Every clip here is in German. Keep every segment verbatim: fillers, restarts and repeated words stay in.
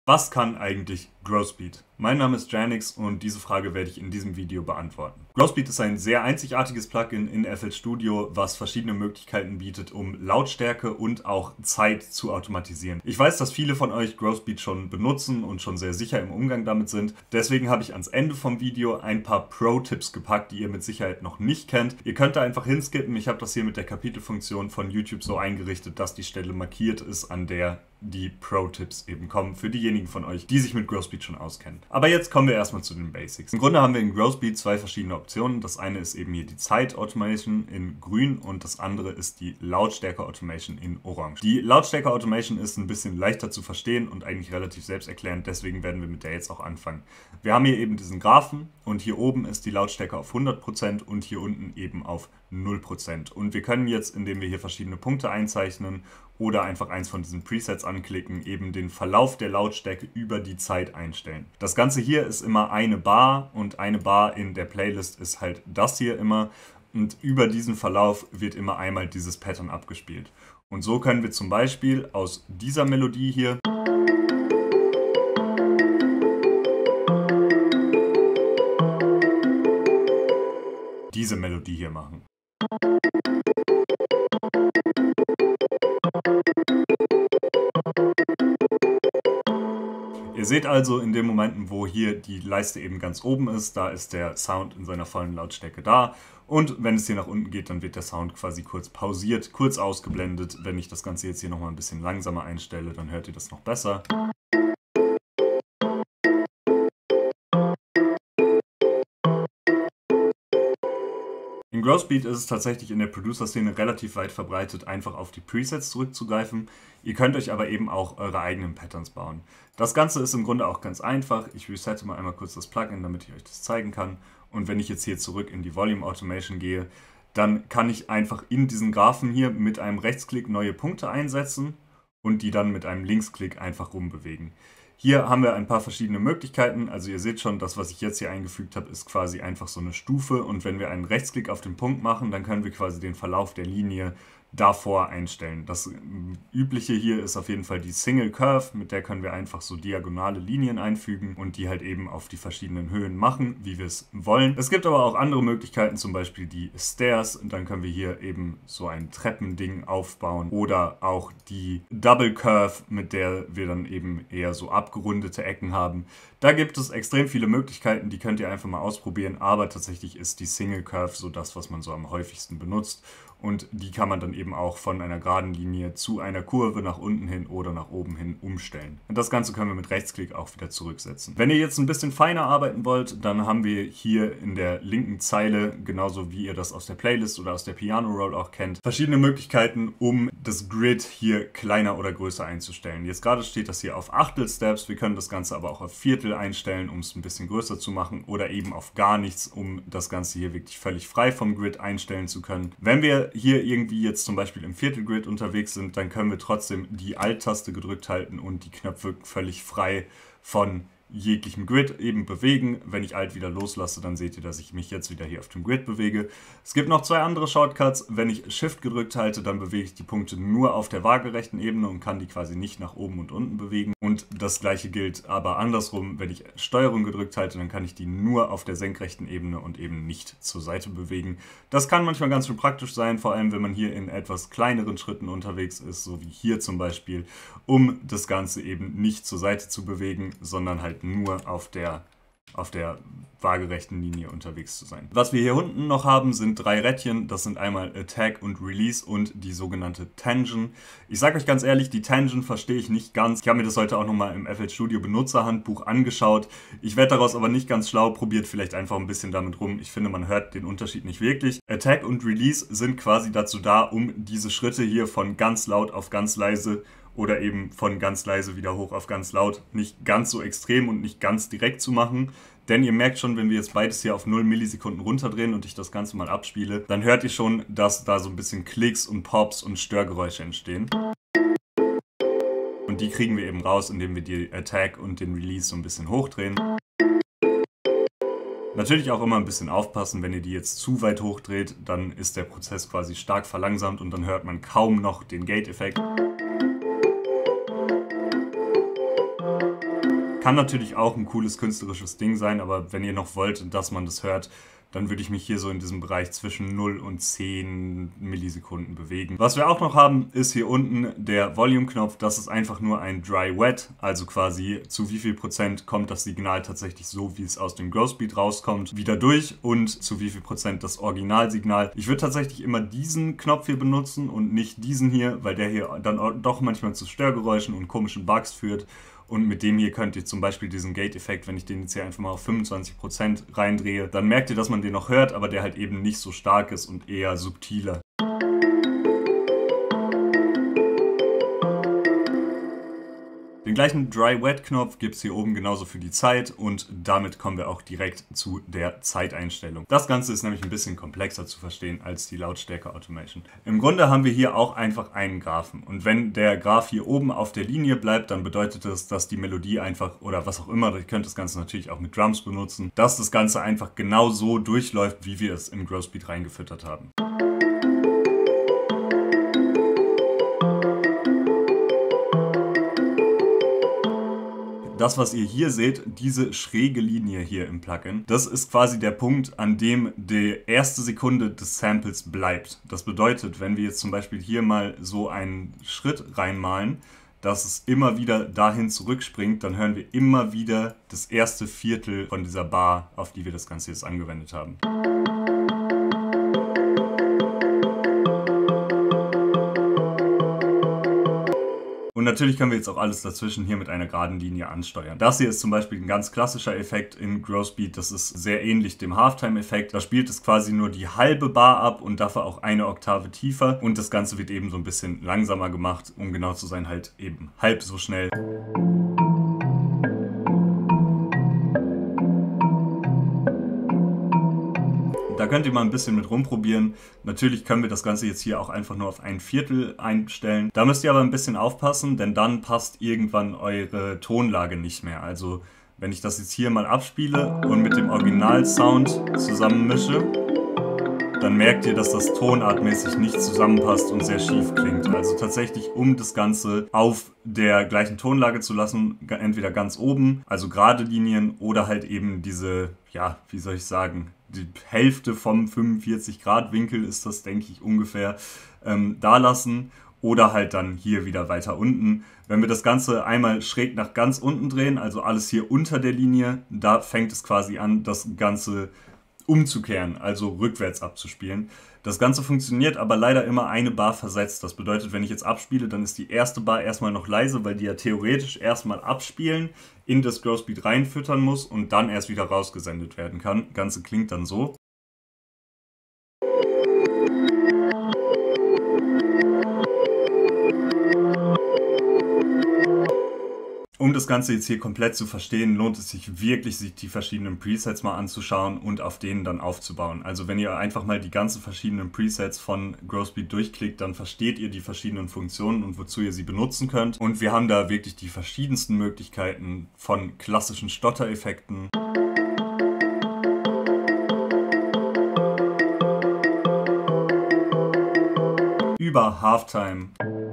Was kann eigentlich Growspeed? Mein Name ist Janix und diese Frage werde ich in diesem Video beantworten. Growspeed ist ein sehr einzigartiges Plugin in F L Studio, was verschiedene Möglichkeiten bietet, um Lautstärke und auch Zeit zu automatisieren. Ich weiß, dass viele von euch Growspeed schon benutzen und schon sehr sicher im Umgang damit sind. Deswegen habe ich ans Ende vom Video ein paar Pro-Tipps gepackt, die ihr mit Sicherheit noch nicht kennt. Ihr könnt da einfach hinskippen. Ich habe das hier mit der Kapitelfunktion von YouTube so eingerichtet, dass die Stelle markiert ist, an der die Pro-Tipps eben kommen, für diejenigen von euch, die sich mit Growspeed schon auskennen. Aber jetzt kommen wir erstmal zu den Basics. Im Grunde haben wir in Growspeed zwei verschiedene Optionen. Das eine ist eben hier die Zeit-Automation in grün und das andere ist die Lautstärke-Automation in orange. Die Lautstärke-Automation ist ein bisschen leichter zu verstehen und eigentlich relativ selbsterklärend, deswegen werden wir mit der jetzt auch anfangen. Wir haben hier eben diesen Graphen und hier oben ist die Lautstärke auf hundert Prozent und hier unten eben auf null Prozent. Und wir können jetzt, indem wir hier verschiedene Punkte einzeichnen oder einfach eins von diesen Presets anklicken, eben den Verlauf der Lautstärke über die Zeit einstellen. Das Ganze hier ist immer eine Bar und eine Bar in der Playlist ist halt das hier immer und über diesen Verlauf wird immer einmal dieses Pattern abgespielt. Und so können wir zum Beispiel aus dieser Melodie hier diese Melodie hier machen. Ihr seht also in den Momenten, wo hier die Leiste eben ganz oben ist, da ist der Sound in seiner vollen Lautstärke da. Und wenn es hier nach unten geht, dann wird der Sound quasi kurz pausiert, kurz ausgeblendet. Wenn ich das Ganze jetzt hier nochmal ein bisschen langsamer einstelle, dann hört ihr das noch besser. In Growspeed ist es tatsächlich in der Producer-Szene relativ weit verbreitet, einfach auf die Presets zurückzugreifen. Ihr könnt euch aber eben auch eure eigenen Patterns bauen. Das Ganze ist im Grunde auch ganz einfach. Ich resette mal einmal kurz das Plugin, damit ich euch das zeigen kann. Und wenn ich jetzt hier zurück in die Volume Automation gehe, dann kann ich einfach in diesen Graphen hier mit einem Rechtsklick neue Punkte einsetzen und die dann mit einem Linksklick einfach rumbewegen. Hier haben wir ein paar verschiedene Möglichkeiten, also ihr seht schon, das was ich jetzt hier eingefügt habe, ist quasi einfach so eine Stufe und wenn wir einen Rechtsklick auf den Punkt machen, dann können wir quasi den Verlauf der Linie davor einstellen. Das übliche hier ist auf jeden Fall die Single Curve, mit der können wir einfach so diagonale Linien einfügen und die halt eben auf die verschiedenen Höhen machen, wie wir es wollen. Es gibt aber auch andere Möglichkeiten, zum Beispiel die Stairs, und dann können wir hier eben so ein Treppending aufbauen oder auch die Double Curve, mit der wir dann eben eher so abgerundete Ecken haben. Da gibt es extrem viele Möglichkeiten, die könnt ihr einfach mal ausprobieren, aber tatsächlich ist die Single Curve so das, was man so am häufigsten benutzt. Und die kann man dann eben auch von einer geraden Linie zu einer Kurve nach unten hin oder nach oben hin umstellen. Und das Ganze können wir mit Rechtsklick auch wieder zurücksetzen. Wenn ihr jetzt ein bisschen feiner arbeiten wollt, dann haben wir hier in der linken Zeile, genauso wie ihr das aus der Playlist oder aus der Piano Roll auch kennt, verschiedene Möglichkeiten, um das Grid hier kleiner oder größer einzustellen. Jetzt gerade steht das hier auf Achtel-Steps, wir können das Ganze aber auch auf Viertel einstellen, um es ein bisschen größer zu machen oder eben auf gar nichts, um das Ganze hier wirklich völlig frei vom Grid einstellen zu können. Wenn wir hier irgendwie jetzt zum Beispiel im Viertelgrid unterwegs sind, dann können wir trotzdem die Alt-Taste gedrückt halten und die Knöpfe völlig frei von jeglichem Grid eben bewegen. Wenn ich Alt wieder loslasse, dann seht ihr, dass ich mich jetzt wieder hier auf dem Grid bewege. Es gibt noch zwei andere Shortcuts. Wenn ich Shift gedrückt halte, dann bewege ich die Punkte nur auf der waagerechten Ebene und kann die quasi nicht nach oben und unten bewegen. Und das gleiche gilt aber andersrum. Wenn ich Steuerung gedrückt halte, dann kann ich die nur auf der senkrechten Ebene und eben nicht zur Seite bewegen. Das kann manchmal ganz schön praktisch sein, vor allem wenn man hier in etwas kleineren Schritten unterwegs ist, so wie hier zum Beispiel, um das Ganze eben nicht zur Seite zu bewegen, sondern halt nur auf der, auf der waagerechten Linie unterwegs zu sein. Was wir hier unten noch haben, sind drei Rädchen. Das sind einmal Attack und Release und die sogenannte Tangent. Ich sage euch ganz ehrlich, die Tangent verstehe ich nicht ganz. Ich habe mir das heute auch nochmal im F L Studio Benutzerhandbuch angeschaut. Ich werde daraus aber nicht ganz schlau, probiert vielleicht einfach ein bisschen damit rum. Ich finde, man hört den Unterschied nicht wirklich. Attack und Release sind quasi dazu da, um diese Schritte hier von ganz laut auf ganz leise oder eben von ganz leise wieder hoch auf ganz laut nicht ganz so extrem und nicht ganz direkt zu machen. Denn ihr merkt schon, wenn wir jetzt beides hier auf null Millisekunden runterdrehen und ich das Ganze mal abspiele, dann hört ihr schon, dass da so ein bisschen Klicks und Pops und Störgeräusche entstehen. Und die kriegen wir eben raus, indem wir die Attack und den Release so ein bisschen hochdrehen. Natürlich auch immer ein bisschen aufpassen, wenn ihr die jetzt zu weit hochdreht, dann ist der Prozess quasi stark verlangsamt und dann hört man kaum noch den Gate-Effekt. Kann natürlich auch ein cooles künstlerisches Ding sein, aber wenn ihr noch wollt, dass man das hört, dann würde ich mich hier so in diesem Bereich zwischen null und zehn Millisekunden bewegen. Was wir auch noch haben, ist hier unten der Volume-Knopf. Das ist einfach nur ein Dry-Wet, also quasi zu wie viel Prozent kommt das Signal tatsächlich so, wie es aus dem Growthspeed rauskommt, wieder durch und zu wie viel Prozent das Originalsignal. Ich würde tatsächlich immer diesen Knopf hier benutzen und nicht diesen hier, weil der hier dann doch manchmal zu Störgeräuschen und komischen Bugs führt. Und mit dem hier könnt ihr zum Beispiel diesen Gate-Effekt, wenn ich den jetzt hier einfach mal auf fünfundzwanzig Prozent reindrehe, dann merkt ihr, dass man den noch hört, aber der halt eben nicht so stark ist und eher subtiler. Den gleichen Dry-Wet-Knopf gibt es hier oben genauso für die Zeit und damit kommen wir auch direkt zu der Zeiteinstellung. Das Ganze ist nämlich ein bisschen komplexer zu verstehen als die Lautstärke-Automation. Im Grunde haben wir hier auch einfach einen Graphen und wenn der Graph hier oben auf der Linie bleibt, dann bedeutet das, dass die Melodie einfach oder was auch immer, ihr könnt das Ganze natürlich auch mit Drums benutzen, dass das Ganze einfach genau so durchläuft, wie wir es im Growthspeed reingefüttert haben. Das, was ihr hier seht, diese schräge Linie hier im Plugin, das ist quasi der Punkt, an dem die erste Sekunde des Samples bleibt. Das bedeutet, wenn wir jetzt zum Beispiel hier mal so einen Schritt reinmalen, dass es immer wieder dahin zurückspringt, dann hören wir immer wieder das erste Viertel von dieser Bar, auf die wir das Ganze jetzt angewendet haben. Und natürlich können wir jetzt auch alles dazwischen hier mit einer geraden Linie ansteuern. Das hier ist zum Beispiel ein ganz klassischer Effekt in Growthspeed. Das ist sehr ähnlich dem Halftime-Effekt. Da spielt es quasi nur die halbe Bar ab und dafür auch eine Oktave tiefer. Und das Ganze wird eben so ein bisschen langsamer gemacht, um genau zu sein, halt eben halb so schnell. Da könnt ihr mal ein bisschen mit rumprobieren. Natürlich können wir das Ganze jetzt hier auch einfach nur auf ein Viertel einstellen. Da müsst ihr aber ein bisschen aufpassen, denn dann passt irgendwann eure Tonlage nicht mehr. Also wenn ich das jetzt hier mal abspiele und mit dem Originalsound zusammen mische, dann merkt ihr, dass das tonartmäßig nicht zusammenpasst und sehr schief klingt. Also tatsächlich, um das Ganze auf der gleichen Tonlage zu lassen, entweder ganz oben, also gerade Linien, oder halt eben diese, ja, wie soll ich sagen, die Hälfte vom fünfundvierzig Grad Winkel ist das, denke ich, ungefähr, ähm, da lassen. Oder halt dann hier wieder weiter unten. Wenn wir das Ganze einmal schräg nach ganz unten drehen, also alles hier unter der Linie, da fängt es quasi an, das Ganze umzukehren, also rückwärts abzuspielen. Das Ganze funktioniert aber leider immer eine Bar versetzt. Das bedeutet, wenn ich jetzt abspiele, dann ist die erste Bar erstmal noch leise, weil die ja theoretisch erstmal abspielen, in das Growthspeed reinfüttern muss und dann erst wieder rausgesendet werden kann. Das Ganze klingt dann so. Um das Ganze jetzt hier komplett zu verstehen, lohnt es sich wirklich, sich die verschiedenen Presets mal anzuschauen und auf denen dann aufzubauen. Also wenn ihr einfach mal die ganzen verschiedenen Presets von Growthspeed durchklickt, dann versteht ihr die verschiedenen Funktionen und wozu ihr sie benutzen könnt. Und wir haben da wirklich die verschiedensten Möglichkeiten von klassischen Stottereffekten, über Halftime,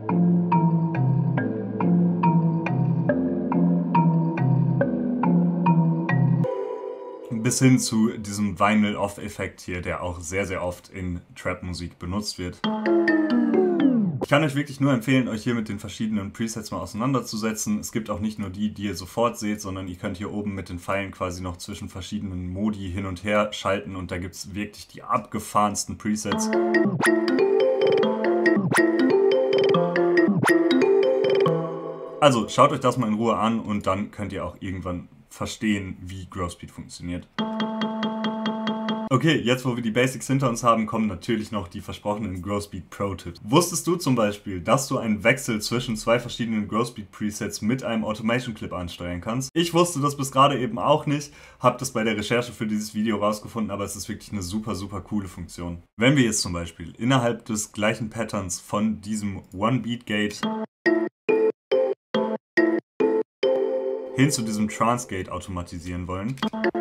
bis hin zu diesem Vinyl-Off-Effekt hier, der auch sehr, sehr oft in Trap-Musik benutzt wird. Ich kann euch wirklich nur empfehlen, euch hier mit den verschiedenen Presets mal auseinanderzusetzen. Es gibt auch nicht nur die, die ihr sofort seht, sondern ihr könnt hier oben mit den Pfeilen quasi noch zwischen verschiedenen Modi hin und her schalten und da gibt es wirklich die abgefahrensten Presets. Also schaut euch das mal in Ruhe an und dann könnt ihr auch irgendwann verstehen, wie Growthspeed funktioniert. Okay, jetzt wo wir die Basics hinter uns haben, kommen natürlich noch die versprochenen Growthspeed Pro-Tipps. Wusstest du zum Beispiel, dass du einen Wechsel zwischen zwei verschiedenen Growthspeed Presets mit einem Automation Clip ansteuern kannst? Ich wusste das bis gerade eben auch nicht, habe das bei der Recherche für dieses Video rausgefunden, aber es ist wirklich eine super, super coole Funktion. Wenn wir jetzt zum Beispiel innerhalb des gleichen Patterns von diesem One-Beat-Gate hin zu diesem Trance-Gate automatisieren wollen,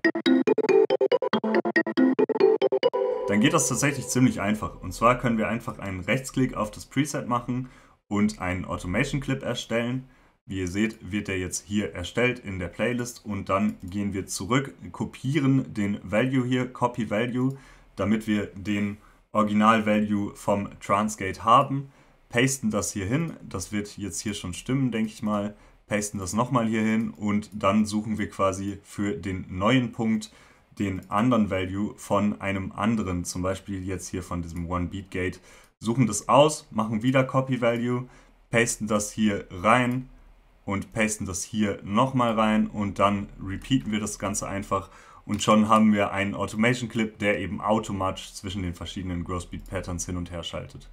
dann geht das tatsächlich ziemlich einfach. Und zwar können wir einfach einen Rechtsklick auf das Preset machen und einen Automation Clip erstellen. Wie ihr seht, wird der jetzt hier erstellt in der Playlist und dann gehen wir zurück, kopieren den Value hier, Copy Value, damit wir den Original Value vom Transgate haben, pasten das hier hin, das wird jetzt hier schon stimmen, denke ich mal, pasten das nochmal hier hin und dann suchen wir quasi für den neuen Punkt den anderen Value von einem anderen, zum Beispiel jetzt hier von diesem One-Beat-Gate, suchen das aus, machen wieder Copy Value, pasten das hier rein und pasten das hier nochmal rein und dann repeaten wir das Ganze einfach und schon haben wir einen Automation Clip, der eben automatisch zwischen den verschiedenen Growthbeat Patterns hin und her schaltet.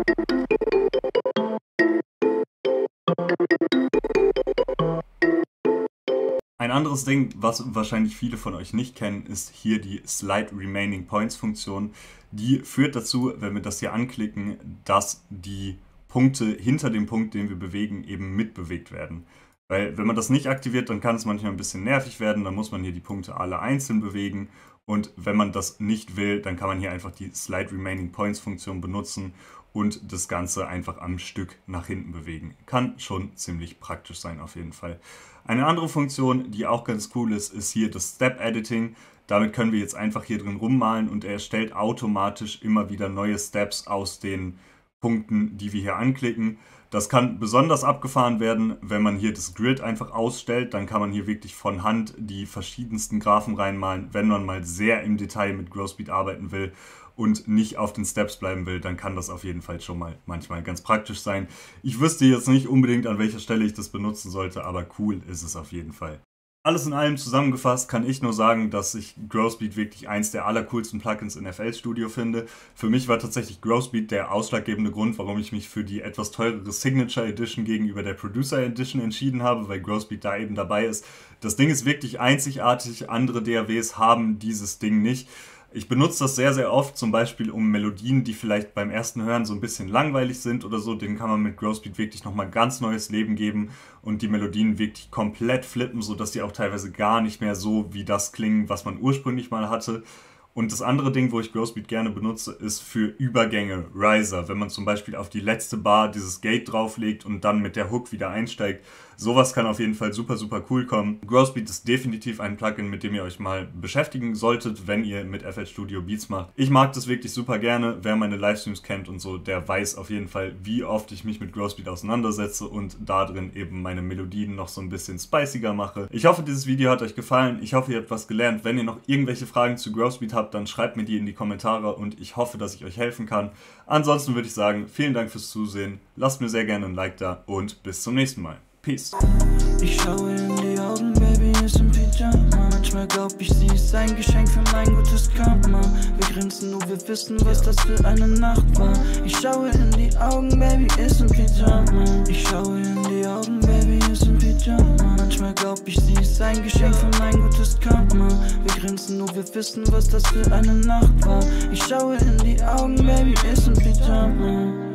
Ein anderes Ding, was wahrscheinlich viele von euch nicht kennen, ist hier die Slide Remaining Points Funktion. Die führt dazu, wenn wir das hier anklicken, dass die Punkte hinter dem Punkt, den wir bewegen, eben mitbewegt werden. Weil wenn man das nicht aktiviert, dann kann es manchmal ein bisschen nervig werden, dann muss man hier die Punkte alle einzeln bewegen und wenn man das nicht will, dann kann man hier einfach die Slide Remaining Points Funktion benutzen und das Ganze einfach am Stück nach hinten bewegen. Kann schon ziemlich praktisch sein auf jeden Fall. Eine andere Funktion, die auch ganz cool ist, ist hier das Step Editing. Damit können wir jetzt einfach hier drin rummalen und er erstellt automatisch immer wieder neue Steps aus den Punkten, die wir hier anklicken. Das kann besonders abgefahren werden, wenn man hier das Grid einfach ausstellt. Dann kann man hier wirklich von Hand die verschiedensten Graphen reinmalen. Wenn man mal sehr im Detail mit Growthbeat arbeiten will und nicht auf den Steps bleiben will, dann kann das auf jeden Fall schon mal manchmal ganz praktisch sein. Ich wüsste jetzt nicht unbedingt, an welcher Stelle ich das benutzen sollte, aber cool ist es auf jeden Fall. Alles in allem zusammengefasst kann ich nur sagen, dass ich Growthbeat wirklich eins der allercoolsten Plugins in F L Studio finde. Für mich war tatsächlich Growthbeat der ausschlaggebende Grund, warum ich mich für die etwas teurere Signature Edition gegenüber der Producer Edition entschieden habe, weil Growthbeat da eben dabei ist. Das Ding ist wirklich einzigartig, andere D A Ws haben dieses Ding nicht. Ich benutze das sehr, sehr oft, zum Beispiel um Melodien, die vielleicht beim ersten Hören so ein bisschen langweilig sind oder so, denen kann man mit Growthbeat wirklich nochmal ganz neues Leben geben und die Melodien wirklich komplett flippen, sodass die auch teilweise gar nicht mehr so wie das klingen, was man ursprünglich mal hatte. Und das andere Ding, wo ich Growthbeat gerne benutze, ist für Übergänge, Riser. Wenn man zum Beispiel auf die letzte Bar dieses Gate drauflegt und dann mit der Hook wieder einsteigt. Sowas kann auf jeden Fall super, super cool kommen. Growthbeat ist definitiv ein Plugin, mit dem ihr euch mal beschäftigen solltet, wenn ihr mit F L Studio Beats macht. Ich mag das wirklich super gerne. Wer meine Livestreams kennt und so, der weiß auf jeden Fall, wie oft ich mich mit Growthbeat auseinandersetze und da drin eben meine Melodien noch so ein bisschen spiciger mache. Ich hoffe, dieses Video hat euch gefallen. Ich hoffe, ihr habt was gelernt. Wenn ihr noch irgendwelche Fragen zu Growthbeat habt, dann schreibt mir die in die Kommentare und ich hoffe, dass ich euch helfen kann. Ansonsten würde ich sagen, vielen Dank fürs Zusehen. Lasst mir sehr gerne ein Like da und bis zum nächsten Mal. Peace. Ich schaue in die Augen, Baby ist im Pyjama. Manchmal glaub ich, sie ist ein Geschenk für mein gutes Karma. Wir grinsen, nur wir wissen, was das für eine Nacht war. Ich schaue in die Augen, Baby ist im Pyjama. Ich schaue in die Augen, Baby ist im Pyjama. Manchmal glaub ich, sie ist ein Geschenk für mein gutes Karma. Wir grinsen, nur wir wissen, was das für eine Nacht war. Ich schaue in die Augen, Baby ist im Pyjama.